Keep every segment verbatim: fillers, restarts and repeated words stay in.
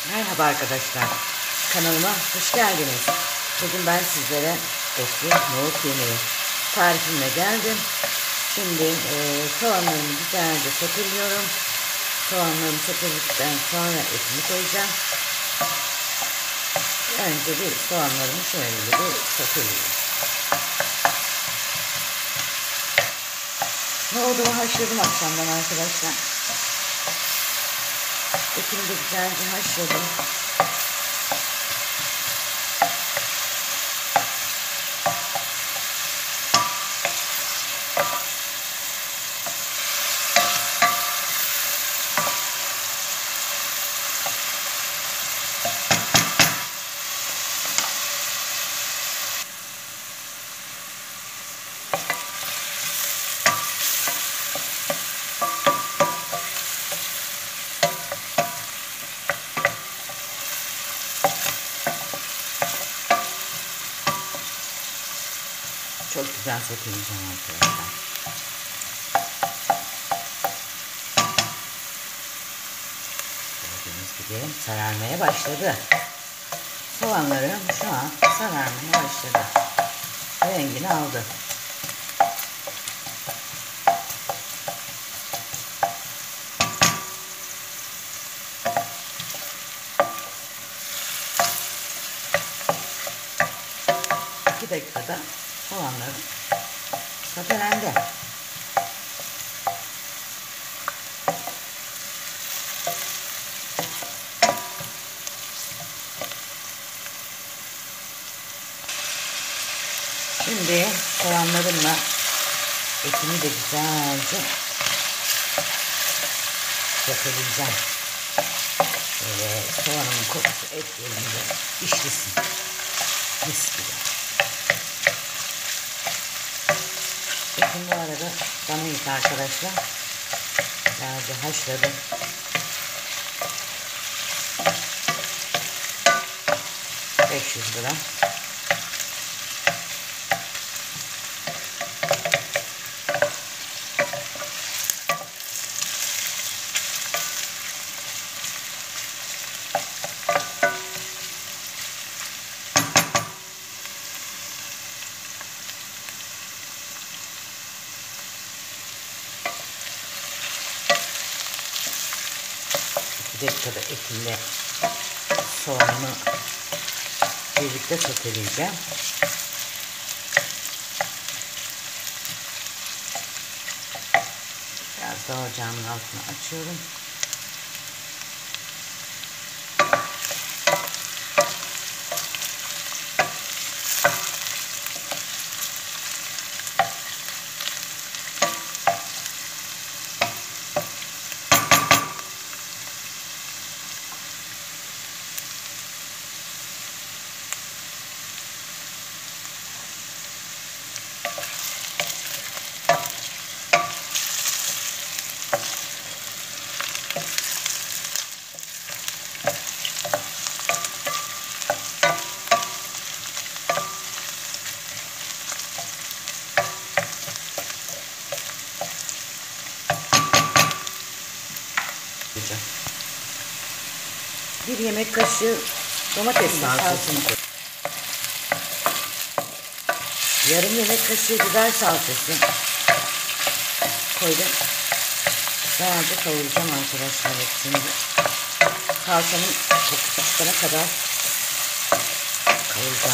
Merhaba arkadaşlar, kanalıma hoş geldiniz. Bugün ben sizlere etli nohut yemeği tarifimle geldim. Şimdi e, soğanlarımı güzelce soteliyorum. Soğanlarımı soteledikten sonra etini koyacağım. Önce bir soğanlarımı şöyle bir soteleyeyim. Nohudumu haşladım akşamdan arkadaşlar. Etini de güzelce haşladım. Çok güzel soteleyeceğim arkadaşlar. Gördüğünüz gibi sararmaya başladı. Soğanlarım şu an sararmaya başladı. Rengini aldı. iki dakikada soğanlarım sotelendi. Şimdi soğanlarımla etimi de güzelce soteleyeceğim. Böyle soğanımın kokusu et yerinde işlesin. Mis gibi. Etim bu arada dana eti arkadaşlar. Güzelce haşladım. beş yüz gram. iki dakikada etimle soğanımı birlikte soteleyeceğim. Biraz daha ocağımın altını açıyorum. Bir yemek kaşığı domates salçasını koy. Yarım yemek kaşığı biber salçası koydum. Sadece kavuracağım arkadaşlar hepsini. Salçanın kokusu çıkana kadar kavuracağım.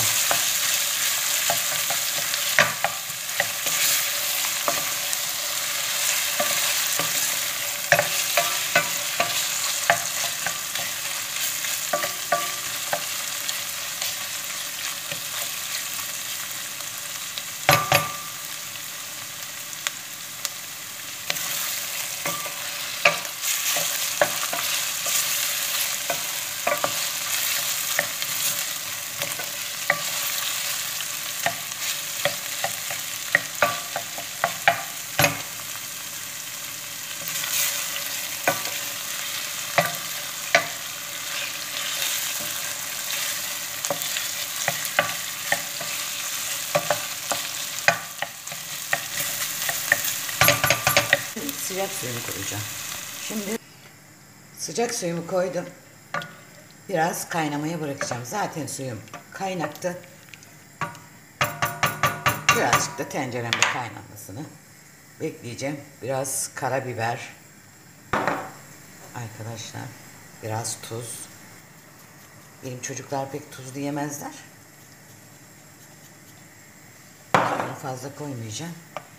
Sıcak suyunu koyacağım. Şimdi sıcak suyumu koydum. biraz kaynamaya bırakacağım. Zaten suyum kaynaktı. Birazcık da tenceremde kaynamasını bekleyeceğim. Biraz karabiber. Arkadaşlar biraz tuz. Benim çocuklar pek tuzlu yemezler. Tuzunu fazla koymayacağım.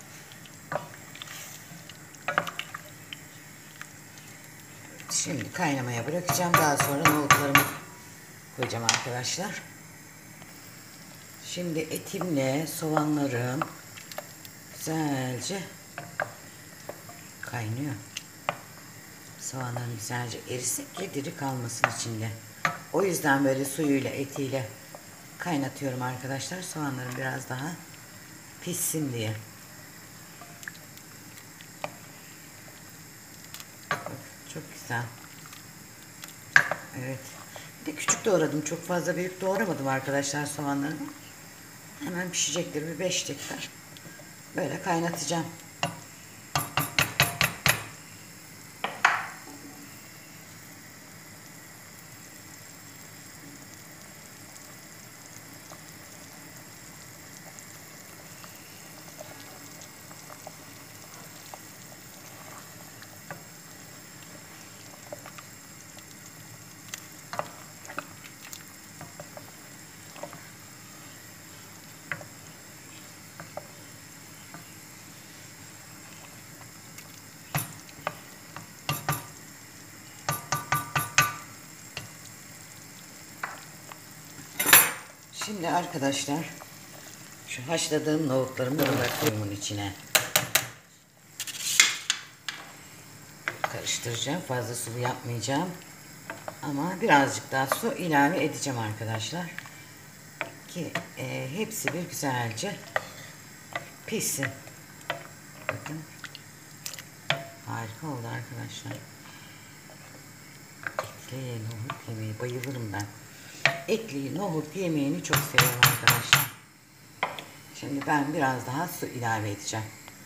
Şimdi kaynamaya bırakacağım. Daha sonra nohutlarımı koyacağım arkadaşlar. Şimdi etimle soğanlarım güzelce kaynıyor. Soğanların güzelce erisin ki diri kalmasın içinde. O yüzden böyle suyuyla etiyle kaynatıyorum arkadaşlar. Soğanlarım biraz daha pişsin diye. Bak, çok güzel. Evet. Bir de küçük doğradım. Çok fazla büyük doğramadım arkadaşlar soğanlarımı. Hemen pişecektir. Bir beş dakika. Böyle kaynatacağım. Şimdi arkadaşlar şu haşladığım nohutlarımı bırakıyorum içine. Karıştıracağım. Fazla sulu yapmayacağım. Ama birazcık daha su ilave edeceğim arkadaşlar. Ki e, hepsi bir güzelce pişsin. Bakın. Harika oldu arkadaşlar. Etli nohut yemeği bayılırım ben. Etli nohut yemeğini çok seviyorum arkadaşlar. Şimdi ben biraz daha su ilave edeceğim.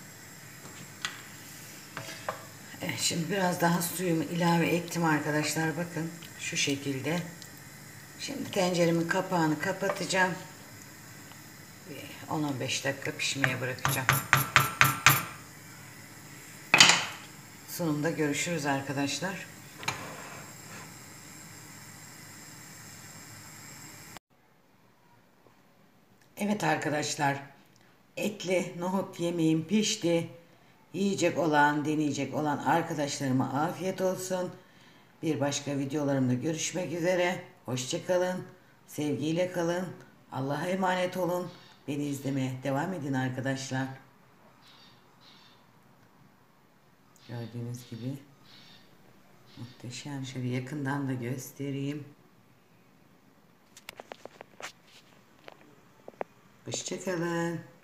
Evet, şimdi biraz daha suyumu ilave ettim arkadaşlar. Bakın şu şekilde. Şimdi tenceremin kapağını kapatacağım. on on beş dakika pişmeye bırakacağım. Sunumda görüşürüz arkadaşlar. Evet arkadaşlar, etli nohut yemeğim pişti. Yiyecek olan, deneyecek olan arkadaşlarıma afiyet olsun. Bir başka videolarımda görüşmek üzere. Hoşça kalın, sevgiyle kalın. Allah'a emanet olun. Beni izlemeye devam edin arkadaşlar. Gördüğünüz gibi muhteşem. Şöyle yakından da göstereyim. Hoşça kalın.